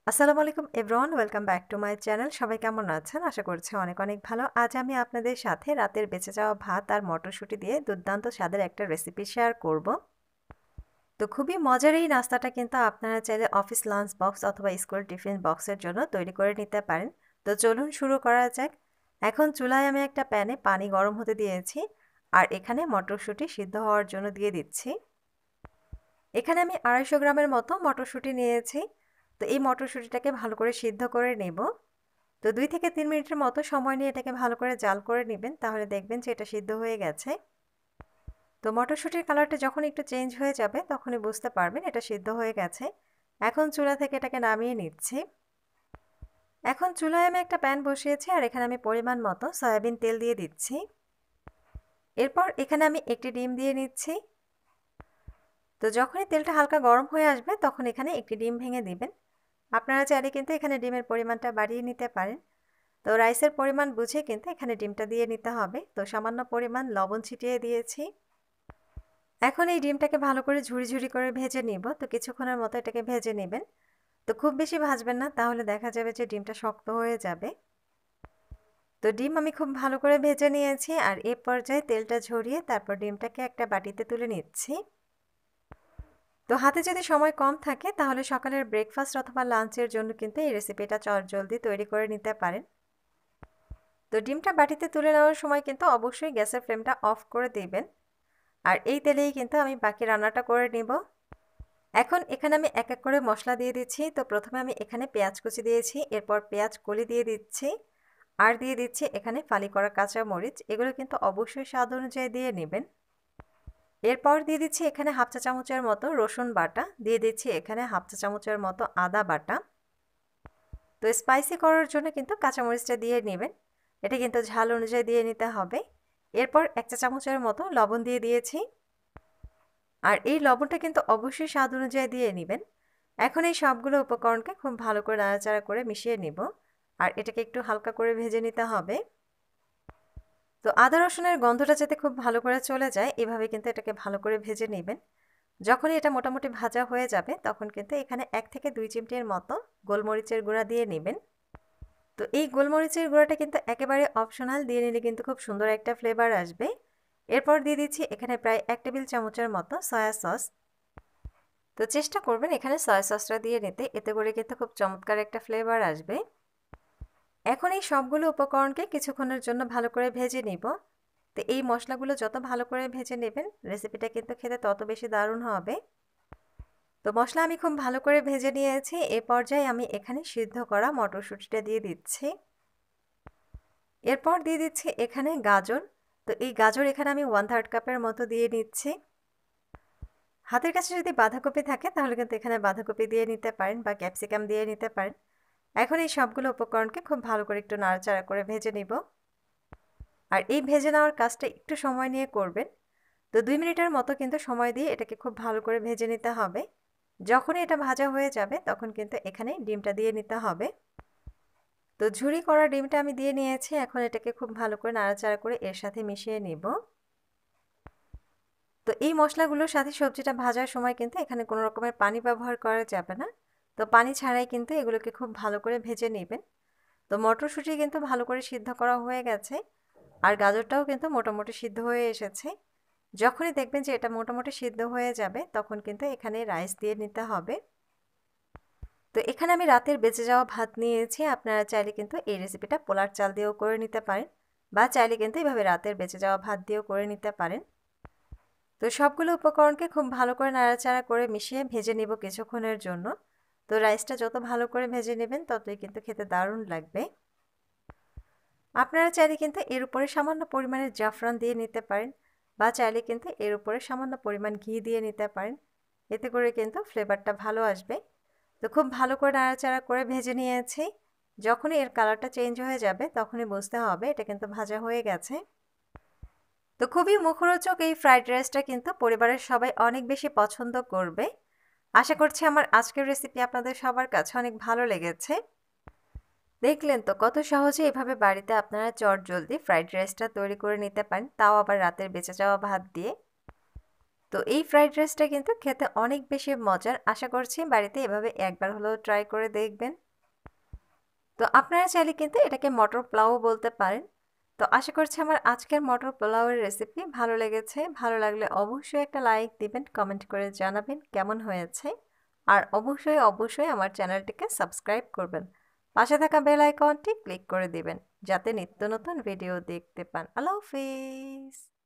আসসালামু আলাইকুম everyone, welcome back to my channel. সবাই কেমন আছেন? আশা করছি অনেক অনেক ভালো। আজ আমি আপনাদের সাথে রাতের বেঁচে যাওয়া ভাত আর মটরশুঁটি দিয়ে দুর্দান্ত স্বাদের একটা রেসিপি শেয়ার করব। তো খুবই মজার এই নাস্তাটা কিন্তু আপনারা চাইলে অফিস লাঞ্চ বক্স অথবা স্কুল টিফিন বক্সের জন্য তৈরি করে নিতে পারেন। তো চলুন শুরু করা যাক। এখন চুলায় আমি একটা প্যানে পানি গরম হতে দিয়েছি আর এখানে মটরশুঁটি সিদ্ধ হওয়ার জন্য দিয়ে দিচ্ছি। এখানে আমি 250 গ্রামের মতো মটরশুঁটি নিয়েছি। তো এই মটরশুঁটিটাকে ভালো করে সিদ্ধ করে নেব। তো 2 থেকে 3 মিনিটের মতো সময় নিয়ে এটাকে ভালো করে জাল করে নেবেন, তাহলে দেখবেন যে এটা সিদ্ধ হয়ে গেছে। তো মটরশুঁটির কালারটা যখন একটু চেঞ্জ হয়ে যাবে তখনই বুঝতে পারবেন এটা সিদ্ধ হয়ে গেছে। এখন চুলা থেকে এটাকে নামিয়ে নিচ্ছি। এখন চুলায় আমি একটা প্যান বসিয়েছি আর এখানে আমি পরিমাণ মতো সয়াবিন তেল দিয়ে দিচ্ছি। এরপর এখানে আমি একটি ডিম দিয়ে নিচ্ছি। তো যখনই তেলটা হালকা গরম হয়ে আসবে তখন এখানে একটি ডিম ভেঙে দিবেন। আপনারা চাইলে কিন্তু এখানে ডিমের পরিমাণটা বাড়িয়ে নিতে পারেন। তো রাইসের পরিমাণ বুঝে কিন্তু এখানে ডিমটা দিয়ে নিতে হবে। তো সামান্য পরিমাণ লবণ ছিটিয়ে দিয়েছি। এখন এই ডিমটাকে ভালো করে ঝুরি ঝুরি করে ভেজে নিব। তো কিছুক্ষণের মতো এটাকে ভেজে নেবেন। তো খুব বেশি ভাজবেন না, তাহলে দেখা যাবে যে ডিমটা শক্ত হয়ে যাবে। তো ডিম আমি খুব ভালো করে ভেজে নিয়েছি আর এই পর্যায়ে তেলটা ঝরিয়ে তারপর ডিমটাকে একটা বাটিতে তুলে নিচ্ছি। তো হাতে যদি সময় কম থাকে তাহলে সকালের ব্রেকফাস্ট অথবা লাঞ্চের জন্য কিন্তু এই রেসিপিটা চটজলদি তৈরি করে নিতে পারেন। তো ডিমটা বাটিতে তুলে নেওয়ার সময় কিন্তু অবশ্যই গ্যাসের ফ্লেমটা অফ করে দিবেন। আর এই তেলেই কিন্তু আমি বাকি রান্নাটা করে নিব। এখন এখানে আমি এক এক করে মশলা দিয়ে দিচ্ছি। তো প্রথমে আমি এখানে পেঁয়াজ কুচি দিয়েছি, এরপর পেঁয়াজ কলি দিয়ে দিচ্ছি আর দিয়ে দিচ্ছি এখানে ফালি করা কাঁচা মরিচ। এগুলো কিন্তু অবশ্যই স্বাদ অনুযায়ী দিয়ে নেবেন। এরপর দিয়ে দিচ্ছি এখানে হাফ চা চামচের মতো রসুন বাটা, দিয়ে দিচ্ছি এখানে হাফ চা চামচের মতো আদা বাটা। তো স্পাইসি করার জন্য কিন্তু কাঁচামরিচটা দিয়ে নেবেন, এটা কিন্তু ঝাল অনুযায়ী দিয়ে নিতে হবে। এরপর 1 চা চামচের মতো লবণ দিয়ে দিয়েছি আর এই লবণটা কিন্তু অবশ্যই স্বাদ অনুযায়ী দিয়ে নেবেন। এখন এই সবগুলো উপকরণকে খুব ভালো করে নাড়াচাড়া করে মিশিয়ে নিব আর এটাকে একটু হালকা করে ভেজে নিতে হবে। তো আদা রসুনের গন্ধটা যাতে খুব ভালো করে চলে যায় এভাবে কিন্তু এটাকে ভালো করে ভেজে নেবেন। যখনই এটা মোটামুটি ভাজা হয়ে যাবে তখন কিন্তু এখানে 1 থেকে 2 চিমটির মতো গোলমরিচের গুঁড়া দিয়ে নেবেন। তো এই গোলমরিচের গুঁড়াটা কিন্তু একেবারে অপশনাল, দিয়ে নিলে কিন্তু খুব সুন্দর একটা ফ্লেভার আসবে। এরপর দিয়ে দিচ্ছি এখানে প্রায় 1 টেবিল চামচের মতো সয়া সস। তো চেষ্টা করবেন এখানে সয়া সসটা দিয়ে নিতে, এতে করে কিন্তু খুব চমৎকার একটা ফ্লেভার আসবে। এখন এই সবগুলো উপকরণকে কিছুক্ষণের জন্য ভালো করে ভেজে নিব। তো এই মশলাগুলো যত ভালো করে ভেজে নেবেন রেসিপিটা কিন্তু খেতে তত বেশি দারুণ হবে। তো মশলা আমি খুব ভালো করে ভেজে নিয়েছি। এই পর্যায়ে আমি এখানে সিদ্ধ করা মটরশুঁটিটা দিয়ে দিচ্ছি। এরপর দিয়ে দিচ্ছি এখানে গাজর। তো এই গাজর এখানে আমি 1/3 কাপের মতো দিয়ে নিচ্ছি। হাতের কাছে যদি বাঁধাকপি থাকে তাহলে কিন্তু এখানে বাঁধাকপি দিয়ে নিতে পারেন বা ক্যাপসিকাম দিয়ে নিতে পারেন। এখন এই সবগুলো উপকরণকে খুব ভালো করে একটু নাড়াচাড়া করে ভেজে নিব। আর এই ভেজে নেওয়ার কাজটা একটু সময় নিয়ে করবেন। তো 2 মিনিটের মতো কিন্তু সময় দিয়ে এটাকে খুব ভালো করে ভেজে নিতে হবে। যখনই এটা ভাজা হয়ে যাবে তখন কিন্তু এখানে ডিমটা দিয়ে নিতে হবে। তো ঝুরি করা ডিমটা আমি দিয়ে নিয়েছি। এখন এটাকে খুব ভালো করে নাড়াচাড়া করে এর সাথে মিশিয়ে নিব। তো এই মশলাগুলোর সাথে সবজিটা ভাজার সময় কিন্তু এখানে কোনো রকমের পানি ব্যবহার করা যাবে না। তো পানি ছাড়াই কিন্তু এগুলোকে খুব ভালো করে ভেজে নেবেন। তো মটরশুঁটি কিন্তু ভালো করে সিদ্ধ করা হয়ে গেছে আর গাজরটাও কিন্তু মোটামুটি সিদ্ধ হয়ে এসেছে। যখনই দেখবেন যে এটা মোটামুটি সিদ্ধ হয়ে যাবে তখন কিন্তু এখানে রাইস দিয়ে নিতে হবে। তো এখানে আমি রাতের বেঁচে যাওয়া ভাত নিয়েছি। আপনারা চাইলে কিন্তু এই রেসিপিটা পোলার চাল দিয়েও করে নিতে পারেন বা চাইলে কিন্তু এভাবে রাতের বেঁচে যাওয়া ভাত দিয়েও করে নিতে পারেন। তো সবগুলো উপকরণকে খুব ভালো করে নাড়াচাড়া করে মিশিয়ে ভেজে নিব কিছুক্ষণের জন্য। তো রাইসটা যত ভালো করে ভেজে নেবেন ততই কিন্তু খেতে দারুণ লাগবে। আপনারা চাইলে কিন্তু এর উপরে সামান্য পরিমাণে জাফরান দিয়ে নিতে পারেন বা চাইলে কিন্তু এর উপরে সামান্য পরিমাণ ঘি দিয়ে নিতে পারেন, এতে করে কিন্তু ফ্লেভারটা ভালো আসবে। তো খুব ভালো করে নাড়াচাড়া করে ভেজে নিয়েছি। যখনই এর কালারটা চেঞ্জ হয়ে যাবে তখনই বুঝতে হবে এটা কিন্তু ভাজা হয়ে গেছে। তো খুবই মুখরোচক এই ফ্রাইড রাইসটা কিন্তু পরিবারের সবাই অনেক বেশি পছন্দ করবে। আশা করছি আমার আজকের রেসিপি আপনাদের সবার কাছে অনেক ভালো লেগেছে। দেখলেন তো কত সহজে এভাবে বাড়িতে আপনারা চটজলদি ফ্রাইড রাইসটা তৈরি করে নিতে পারেন, তাও আবার রাতের বেঁচে যাওয়া ভাত দিয়ে। তো এই ফ্রাইড রাইসটা কিন্তু খেতে অনেক বেশি মজার। আশা করছি বাড়িতে এভাবে একবার হলেও ট্রাই করে দেখবেন। তো আপনারা চাইলে কিন্তু এটাকে মটর পোলাও বলতে পারেন। তো আশা করছি আমার আজকের মটর পোলাওয়ের রেসিপি ভালো লেগেছে। ভালো লাগলে অবশ্যই একটা লাইক দিবেন, কমেন্ট করে জানাবেন কেমন হয়েছে। আর অবশ্যই আমার চ্যানেলটিকে সাবস্ক্রাইব করবেন। পাশে থাকা বেল আইকনটি ক্লিক করে দিবেন যাতে নিত্য নতুন ভিডিও দেখতে পান। আল্লাহ হাফিজ।